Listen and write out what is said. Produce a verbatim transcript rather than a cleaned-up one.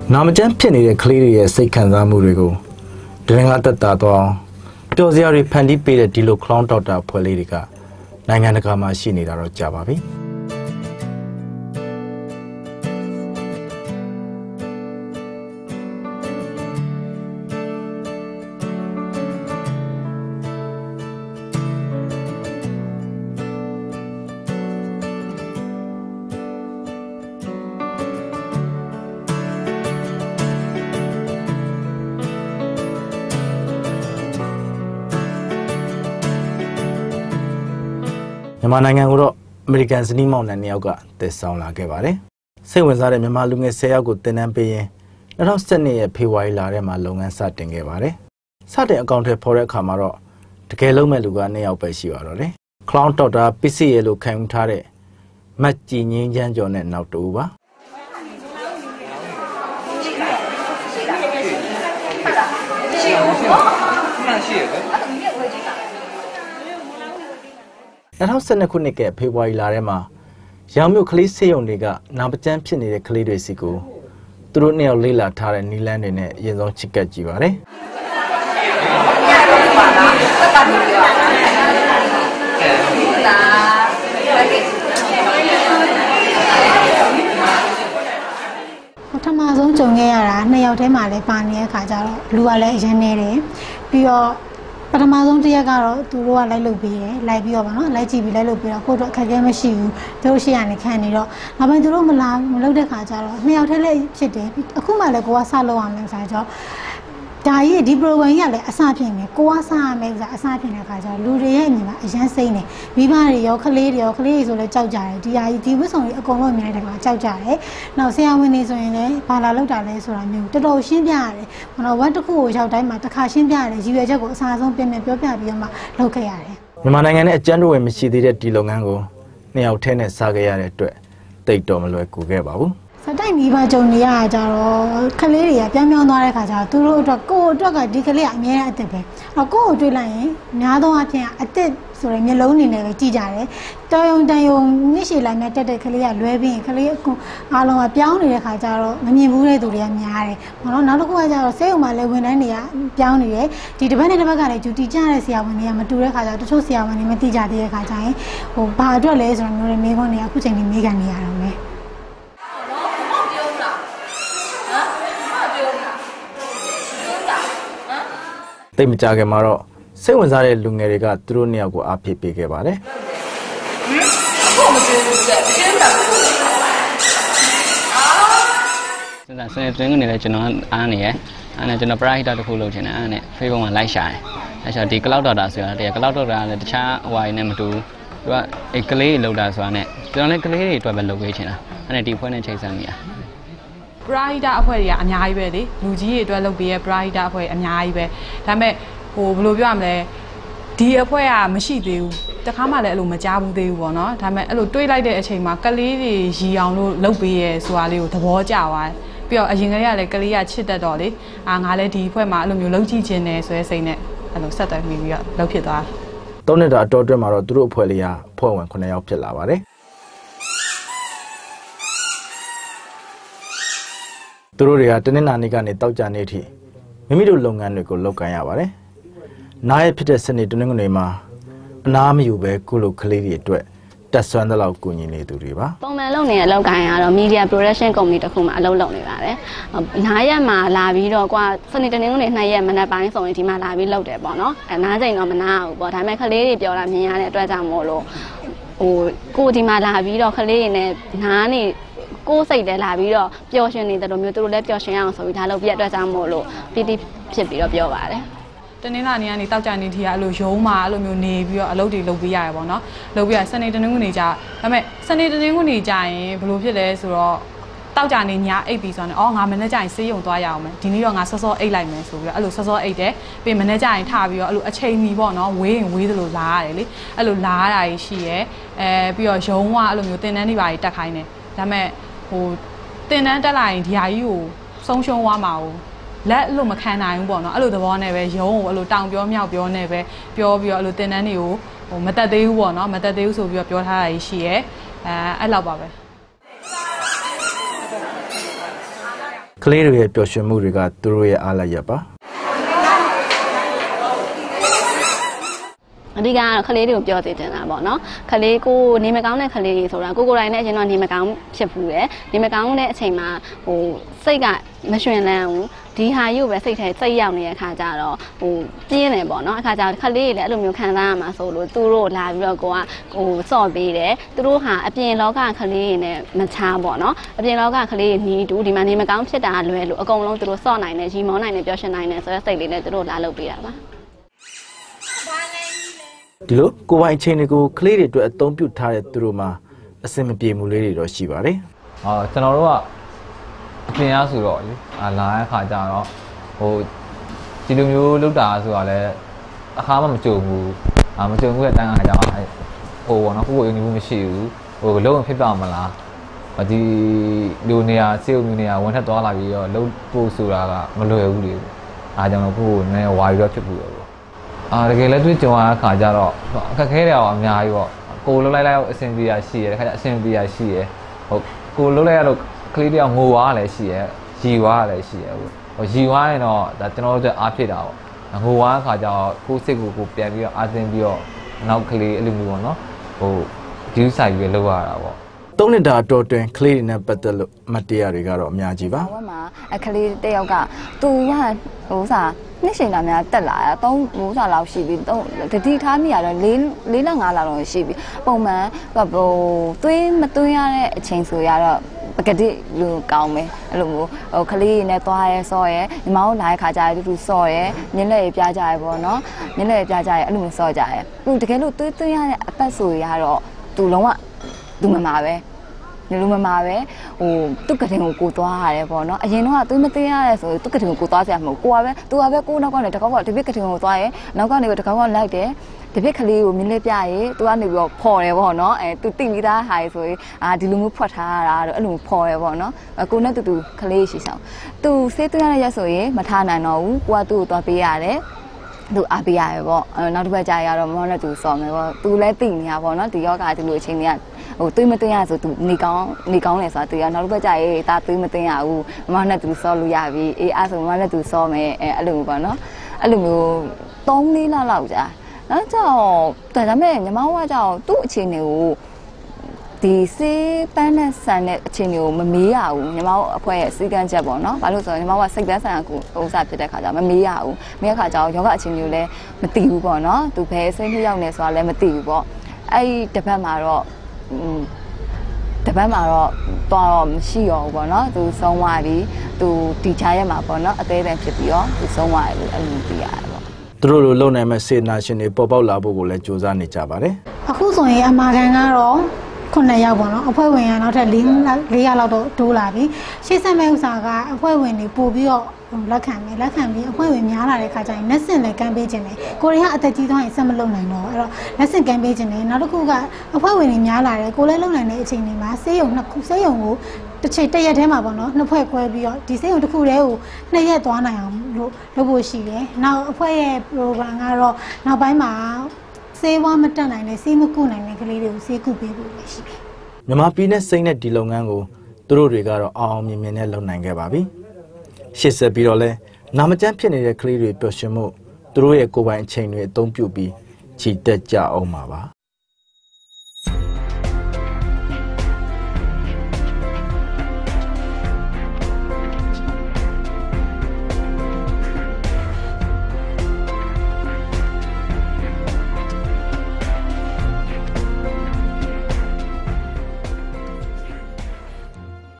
နာမကျန်းဖြစ်နေတဲ့ကလေးတွေရဲ့စိတ်ခံစားမှုတွေကိုတရင်ကတက်တာတော့ပျော်စရာတွေဖန်တီးပေးတဲ့ဒီလို clown doctor အဖွဲ့လေးတွေကနိုင်ငံတကာမှာရှိနေတာတော့ကြာပါပြီမြန်မာနိုင်ငံကိုတော့အမေရိကန်ဇနီးမောင်နှံနှစ်ယောက်ကတည်ဆောင်လာခဲ့ပါတယ်။စိတ်ဝင်စားတဲ့မြန်မာလူငယ်ဆယ်ယောက်ကိုတင်နန်းပေးရင်၂၀၁၂ရဲ့ဖေဖော်ဝါရီလထဲမှာလုပ်ငန်းစတင်ခဲ့ပါတယ်။စတင်အကောင့်ထဲပေါ်တဲ့အခါမှာတော့တကယ်လုံးမဲ့လူကနှစ်ယောက်ပဲရှိပါတော့တယ်။ Clown Doctor ပစ္စည်းရလို့ခံယူထားတဲ့မတ်ကြည်ငင်းချမ်းကျော်နဲ့နောက်တူပါ။၂၀၁၂ခုနှစ်ကဖေဖော်ဝါရီလထဲမှာရောင်မြို့ကလေးဆေးရုံတွေကနာမကျန်းဖြစ်နေတဲ့ကလေးတွေစီကိုသူတို့နှစ်ယောက်လေးလာထားတဲ့နီလန်းတွေနဲ့အရင်ဆုံးချစ်ကပ်ကြည့်ပါတယ်ပထမဆုံးကြုံခဲ့ရတာနှစ်ယောက်ထဲမှာလည်းပါနေတဲ့ခါကျတော့လူကလည်းအရင်နေတယ်ပြီးတော့ပထမဆုံးတစ်ရက်ကတော့သူတို့ကလိုက်လုပ်ပေးတယ်လိုက်ပြီးတော့ဗောနော်လိုက်ကြည့်ပြီးလိုက်လုပ်ပေးတော့ကိုတော့အခက်အခဲမရှိဘူးသူတို့ရှိရနေခံနေတော့နောက်ပိုင်းသူတို့မလာမလုပ်တဲ့ခါကျတော့နှစ်ယောက်ထဲလည်းဖြစ်တယ်အခုမှလည်းကိုကစလုပ်အောင်လဲဆိုတော့ဒါကြီးဒီ program ကြီးကလည်းအစဖြစ်နေကိုကစရမယ်ဆိုတာအစဖြစ်နေတဲ့ခါကျတော့လူတွေရဲ့အမြင်မှာအရန်စိမ့်နေမိဘတွေရောကလေးတွေရောကလေးတွေဆိုလည်းကြောက်ကြတယ်ဒီဟာကြီးဒီဝတ်ဆောင်ကြီးအကုန်လုံးအမြင်တဲ့ခါကြောက်ကြတယ်နောက်ဆရာဝန်တွေဆိုရင်လည်းဘာလာလောက်တာလဲဆိုတာမျိုးတော်တော်ရှင်းပြရတယ်ဘာလို့ဝတ်တစ်ခုကိုရောက်တိုင်းမှာတစ်ခါရှင်းပြရတယ်ရည်ရွယ်ချက်ကိုအစားဆုံးပြင်ပြပြောပြပြီးတော့မှလုပ်ခဲ့ရတယ်မြန်မာနိုင်ငံနဲ့အကျဉ်းတော်ဝင်မရှိသေးတဲ့ဒီလုပ်ငန်းကိုနှစ်ယောက်ထဲနဲ့စားခဲ့ရတဲ့အတွက်တိတ်တော်မလွယ်ကူခဲ့ပါဘူးစတိုက်မိဘကြုံနေရကြတော့ကလေးတွေကပြောင်းပြောင်းသွားတဲ့ခါကျတော့သူတို့အတွက်ကိုယ့်အတွက်ကဒီကလေးကအများကြီးအစ်စ်ပဲအဲ့ကိုယ့်ကိုတွေ့လိုက်ရင်များသောအားဖြင့်အစ်စ်ဆိုရင်မျိုးလုံးနေနဲ့ပဲကြည့်ကြတယ်တော်ရုံတန်ရုံညှိရှည်လိုက်မဲ့တက်တဲ့ကလေးကလွဲပြီးရင်ကလေးအားလုံးကပြောင်းနေတဲ့ခါကျတော့မမြင်ဘူးတဲ့သူတွေကများတယ်ဘာလို့နောက်တစ်ခုကကျတော့ဆေးရုံမှာလည်းဝန်ထမ်းတွေကပြောင်းနေတယ်ဒီတစ်ပတ်နဲ့တစ်ပတ်ကလည်းဂျူတီကျတဲ့ဆရာဝန်တွေကမတူတဲ့ခါကျတော့တချို့ဆရာဝန်တွေမသိကြသေးတဲ့ခါကျရင်ဟိုဘာအတွက်လဲဆိုတော့မျိုးတွေမိခွန်းတွေကအခုချိန်ကြီးမိကန်နေရတော့မယ်တိတ်မကြခင်မှာတော့စိတ်ဝင်စားတဲ့လူငယ်တွေကသူတို့နှစ်ယောက်ကိုအားပေးပေးခဲ့ပါတယ်။အခုမကြည့်ဘူးကြည့်တယ်။အာ။စဉ်းစားစဉ်းနေတယ်ကျွန်တော်အားနေရ။အားနေကျွန်တော်ပရိုက်တာတစ်ခုလုပ်ချင်တယ်အားနဲ့ Facebook မှာလိုက်ရှာတယ်။လိုက်ရှာဒီ Cloud Doctor ဆိုတာတည်း Cloud Doctor ကလည်းတခြားဟိုဟာနဲ့မတူဘူး။သူကအဲကလေးလောက်တာဆိုတာနဲ့ကျွန်တော်လည်းကလေးတွေအတွက်ပဲလုပ်ပေးချင်တာ။အဲ့နဲ့ဒီဖွဲ့နဲ့ချိန်ဆန်းနေတာ။ပရိုက်တာအဖွဲ့တွေကအများကြီးပဲလေလူကြီးတွေအတွက်လုပ်ပေးရပရိုက်တာအဖွဲ့အများကြီးပဲဒါပေမဲ့ဟိုဘယ်လိုပြောရမလဲဒီအဖွဲ့ကမရှိသေးဘူးတခါမှလည်းအဲ့လိုမကြားဘူးသေးဘူးပေါ့နော်ဒါပေမဲ့အဲ့လိုတွေးလိုက်တဲ့အချိန်မှာကလေးတွေရီအောင်လို့လုပ်ပေးရဲဆိုတာလေးကိုသဘောကျသွားပြီးတော့အရင်ကလေးကလည်းကလေးကချစ်တတ်တော့လေအာငါလည်းဒီအဖွဲ့မှာအဲ့လိုမျိုးလုပ်ကြည့်ခြင်းနဲ့ဆိုတဲ့စိတ်နဲ့အဲ့လိုဆက်သွယ်ပြီးပြီးတော့လုပ်ဖြစ်သွားသုံးနှစ်တာအတော်အတွင်းမှာတော့သူတို့အဖွဲ့လေးကအဖွဲ့ဝင်ခုနှစ်ယောက်ဖြစ်လာပါတယ်သူတို့တွေကတနင်္လာနေ့ကနေတောက်ကြနေ့ထိမိမိတို့လုပ်ငန်းတွေကိုလုပ်ကိုင်ရပါတယ်။နားရဖြစ်တဲ့စနေတနင်္ဂနွေမှာအနားမယူပဲကုလိုကလေးတွေအတွက်တက်ဆွမ်းတဲ့လောက်ကူညီနေသူတွေပါ။ပုံမှန်လုပ်နေတဲ့အလုပ်ကိုင်ရတော့ media production company တစ်ခုမှအလုပ်လုပ်နေပါတယ်။နားရက်မှာလာပြီးတော့ကွာစနေတနင်္ဂနွေနှစ်ရက်မနက်ပိုင်းဆိုရင်ဒီမှာလာပြီးလုပ်တယ်ပေါ့နော်။အဲနားချိန်တော့မနာဘူးပေါ့။ဒါပေမဲ့ကလေးတွေပြောတာမြင်ရတဲ့အတွက်ကြောင့်မို့လို့ဟိုကိုဒီမှာလာပြီးတော့ကလေးတွေနဲ့နားနေကိုယ်စိတ်လည်းလာပြီးတော့ပျော်ရွှင်နေတဲ့လိုမျိုးသူတို့လည်းပျော်ရွှင်အောင်ဆိုပြီးဒါလုပ်ပြအတွက်ကြောင့်မို့လို့ပီတိဖြစ်ပြီးတော့ပြောပါတယ်တနင်္လာနေ့ကနေတောက်ကြနေထီကအဲ့လိုရုံးမှာအဲ့လိုမျိုးနေပြီးတော့အလုပ်တွေလုပ်ပေးရတယ်ပေါ့နော်လုပ်ပြီးရစနေတနင်္ဂနွေကြာဒါပေမဲ့စနေတနင်္ဂနွေကြာရင်ဘယ်လိုဖြစ်လဲဆိုတော့တောက်ကြနေညအိတ်ပြီးဆိုတော့အော်ငါမနေ့ကျရင်ဆေးရုံသွားရအောင်မယ်ဒီနေ့တော့ငါစောစောအိတ်လိုက်မယ်ဆိုပြီးတော့အဲ့လိုစောစောအိတ်တယ်ပြီးမနေ့ကျရင်ထပြီးတော့အဲ့လိုအချိန်မီပေါ့နော်ဝေးရင်ဝေးသလိုလာရတယ်လေအဲ့လိုလာရတာရှိရဲအဲပြီးတော့ရုံးကအဲ့လိုမျိုးတင်တန်းတွေပါတက်ခိုင်းတယ်ဒါပေမဲ့ဟိုတင်တန်းတက်လာရင်ဒီဟာကြီးကိုဆုံးရှုံးသွားမှာကိုလက်အဲ့လိုမခံနိုင်ဘူးပေါ့နော်အဲ့လိုသဘောနဲ့ပဲရုံးကိုအဲ့လိုတောင်ပြောမြောက်ပြောနဲ့ပဲပြောပြီးတော့အဲ့လိုတင်တန်းတွေကိုဟိုမတက်သေးဘူးပေါ့နော်မတက်သေးဘူးဆိုပြီးတော့ပြောထားတာရှိရဲအဲအဲ့လောက်ပါပဲကလေးတွေရဲ့ပျော်ရွှင်မှုတွေကသူတို့ရဲ့အားလည်းရပါအဓိကကတော့ခလေးတွေကိုပြောသေးတယ်လားပေါ့နော်ခလေးကိုနေမကောင်းတဲ့ခလေးတွေဆိုတာကိုကိုယ်တိုင်နဲ့အရင်တော့နေမကောင်းဖြစ်ဘူးလေနေမကောင်းတဲ့အချိန်မှာဟိုစိတ်ကမရွှင်လန်းဘူးဒီဟာရုပ်ပဲစိတ်ထဲစိတ်ရောက်နေတဲ့အခါကျတော့ဟိုပြင်းတယ်ပေါ့နော်အခါကျတော့ခလေးတွေလည်းအဲ့လိုမျိုးခံစားရမှာဆိုလို့သူတို့လာပြီးတော့ကိုကဟိုစော့ပေးတယ်သူတို့ဟာအပြင်လောကခလေးတွေနဲ့မချားပေါ့နော်အပြင်လောကခလေးတွေနီးတူဒီမှာနေမကောင်းဖြစ်တာလွယ်လို့အကုန်လုံးသူတို့စော့နိုင်တယ်ရီမောနိုင်တယ်ပျော်ရွှင်နိုင်တယ်ဆိုတဲ့စိတ်လေးနဲ့သူတို့လာလုပ်ပေးတာပါဒီလိုကိုယ်ပိုင်အချိန်တွေကိုကလေးတွေအတွက်အသုံးပြုထားတဲ့သူတို့မှာအဆင်မပြေမှုလေးတွေတော့ရှိပါတယ်။အော်ကျွန်တော်တို့ကအပြင်အားဆိုတော့လေအာလာတဲ့ခါကျတော့ဟိုဒီလိုမျိုးလုပ်တာဆိုတာလည်းအခါမှမကြုံဘူး။အာမကြုံဘူးတဲ့အတိုင်းအခါကျတော့ဟိုဘောနော်ကိုကိုယုံကြည်မှုမရှိဘူး။ဟိုလုံးဝဖြစ်တော့မလား။ဒီလူနေရာစေုံနေရာဝန်ထက်သွားလာပြီးတော့လုံးပို့ဆိုတာကမလွယ်ဘူးလေ။အားကြောင့်ကိုကိုနည်းဝါပြီးတော့ဖြစ်ဘူးလေ။အာတကယ်လည်းတွေ့ကြုံရတဲ့ခါကျတော့အခက်ခဲတွေတော့အများကြီးပေါ့ကိုလှုပ်လိုက်လိုက်အဆင်ပြေရရှိရတဲ့ခါကျအဆင်ပြေရရှိရဟုတ်ကိုလှုပ်လိုက်ရတော့ကလေးတယောက်ငိုသွားလည်းရှိရရီသွားလည်းရှိရဟိုရီသွားရင်တော့ဒါကျွန်တော်တို့အားဖြစ်တာပေါ့ငိုသွားတဲ့ခါကျတော့ကိုယ်စိတ်ကိုကိုပြန်ပြီးတော့အားသင်းပြီးတော့နောက်ကလေးအဲ့လိုမျိုးပေါ့နော်ဟိုဒီဆိုင်ပြီးလှုပ်ရတာပေါ့သုံးနှစ်တာအတော်တွင်ကလေးတွေနဲ့ပတ်သက်လို့မတရားတွေကတော့အများကြီးပါဟိုမှာအခလေးတယောက်ကသူကဟိုစားနှစ်ရှင်လာများတက်လာတာသုံးမိုးစာလောက်ရှိပြီသုံးတတိထားမိရတော့၄၄လ၅လလောက်ရှိပြီပုံမှန်ဟိုသွေးမသွင်းရတဲ့အချိန်ဆိုရတော့ပကတိလူကောင်းမယ်အဲ့လိုမျိုးဟိုကလေးတွေနဲ့သွားရဲစောရဲညီမတို့လာတဲ့ခါကျရင်တူတူစောရဲမျက်လက်ရပြကြရဲပေါ့နော်မျက်လက်ရပြကြရဲအဲ့လိုမျိုးစောကြရဲသူတကယ်လို့သွေးသွင်းရတဲ့အပတ်ဆိုရတော့သူလုံးဝသူမမှာပဲလူမမာပဲဟိုတုတ်ကတင်ကိုကိုသွားရတယ်ပေါ့နော်အရင်တော့သူမသိရရဲဆိုတုတ်ကတင်ကိုကိုသွားစရာမဟုတ်ကိုကပဲသူကပဲကိုနောက်ကနေတကောက်ကတပည့်ကတင်ကိုသွားရဲနောက်ကနေပဲတကောက်ကလိုက်တယ်တပည့်ကလေးကိုမြင်လေးပြရဲသူကနေပြီးတော့ဖော်တယ်ပေါ့နော်အဲသူတိမိသားဟာဆိုရင်အာဒီလိုမျိုးဖွက်ထားရတာတော့အဲ့လိုမျိုးဖော်တယ်ပေါ့နော်ကိုနဲ့တူတူကလေးရှိဆောင်သူစေးသွင်းရတဲ့ရက်ဆိုရင်မထားနိုင်တော့ဘူးကိုကသူ့ကိုသွားပေးရတယ်သူအားပေးရတယ်ပေါ့နောက်တစ်ပတ်ကြာရတော့မောနဲ့သူစော်မယ်ပေါ့သူလည်းသိနေရပေါ့နော်ဒီယောဂဒီလိုအချိန်တွေကဟိုသွေးမသွင်းရဆိုသူနေကောင်းနေကောင်းလဲဆိုတာသူကနောက်တစ်ပတ်ကြာရေးဒါသွေးမသွင်းရဘူးမမနဲ့သူစော်လို့ရပြီအေးအဲ့ဆိုမမနဲ့သူစော်မယ်အဲအဲ့လိုမျိုးပေါ့နော်အဲ့လိုမျိုးသုံးလေးလလောက်ကြာနောက်ကြောင့်ဒါပေမဲ့ညီမကကြောင့်သူ့အခြေအနေကိုဒီစေးပန်းနဲ့ဆန်တဲ့အခြေအနေကိုမမေးရဘူးညီမတို့အဖွဲ့ရဲ့စီကန်းချက်ပေါ့နော်ဘာလို့ဆိုတော့ညီမကစိတ်ပန်းဆန်ကိုဥစားဖြစ်တဲ့ခါကျမမေးရဘူးမေးတဲ့ခါကျတော့ယောဂအခြေအနေကိုလည်းမသိဘူးပေါ့နော်သူဘယ်စိတ်နှရောက်နေဆိုတာလည်းမသိဘူးပေါ့အဲ့ဒီတစ်ပတ်မှာတော့တပတ်မှာတော့တော့မရှိရောဘူးပေါ့နော်သူဆုံးသွားပြီသူဒီချာရက်မှာပေါ့နော်အသေးသေးဖြစ်ပြီးတော့သူဆုံးသွားတယ်လို့အဲ့လိုသိရတယ်ပေါ့သူတို့လိုလုံနိုင်မဲ့စေနာရှင်တွေပေါ်ပေါက်လာဖို့ကိုလည်းကြိုးစားနေကြပါတယ်အခုဆိုရင်အမာခံကတော့ခုနှစ်ယောက်ပေါ့နော်အဖွဲ့ဝင်ကနောက်ထပ်၄၄ယောက်လောက်တော့တိုးလာပြီရှေ့ဆက်မဲ့ဥစ္စာကအဖွဲ့ဝင်တွေပို့ပြီးတော့လက်ခံမယ်လက်ခံပြီးအဖွဲ့ဝင်များလာတဲ့ခါကျရင်လက်ဆင့်လည်းကမ်းပေးခြင်းတယ်ကိုရီးယားအသက်ကြီးသွားရင်ဆက်မလုပ်နိုင်တော့အဲ့တော့လက်ဆင့်ကမ်းပေးခြင်းတယ်နောက်တစ်ခုကအဖွဲ့ဝင်တွေများလာတယ်ကိုလည်းလုပ်နိုင်တဲ့အချိန်တွေမှာစေးရုံနှစ်ခုစေးရုံကိုတစ်ချိန်တစ်ရက်တည်းမှာပေါ့နော်နှစ်ဖွဲ့ခွဲပြီးတော့ဒီစေးရုံတစ်ခုတည်းကိုနှစ်ရက်သွားနိုင်အောင်လို့လုပ်ဖို့ရှိတယ်နောက်အဖွဲ့ရဲ့ program ကတော့နောက်ပိုင်းမှာစေးဝါမတက်နိုင်တဲ့စေးမကုနိုင်တဲ့ကလေးတွေကိုစေးကုပေးဖို့ပဲရှိတယ်မြန်မာပြည်နဲ့စိတ်နဲ့ဒီလုပ်ငန်းကိုသူတို့တွေကတော့အောင်အောင်မြင်မြင်နဲ့လုပ်နိုင်ခဲ့ပါပြီရှေ့ဆက်ပြီးတော့လဲနာမကျန်းဖြစ်နေတဲ့ကလေးတွေပျော်ရွှင်မှုသူတို့ရဲ့ကိုယ်ပိုင်အချိန်တွေအသုံးပြုပြီးခြိတက်ကြအောင်ပါပါ